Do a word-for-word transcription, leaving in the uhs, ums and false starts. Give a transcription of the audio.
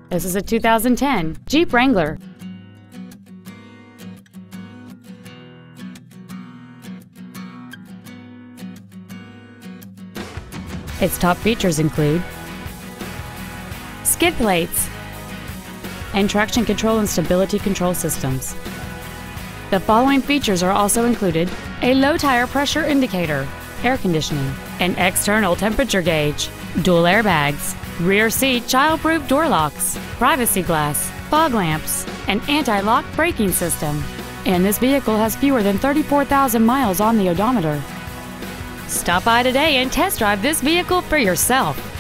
This is a two thousand ten Jeep Wrangler. Its top features include skid plates and traction control and stability control systems. The following features are also included: a low tire pressure indicator, air conditioning, an external temperature gauge, dual airbags, rear seat child-proof door locks, privacy glass, fog lamps, an anti-lock braking system. And this vehicle has fewer than thirty-four thousand miles on the odometer. Stop by today and test drive this vehicle for yourself.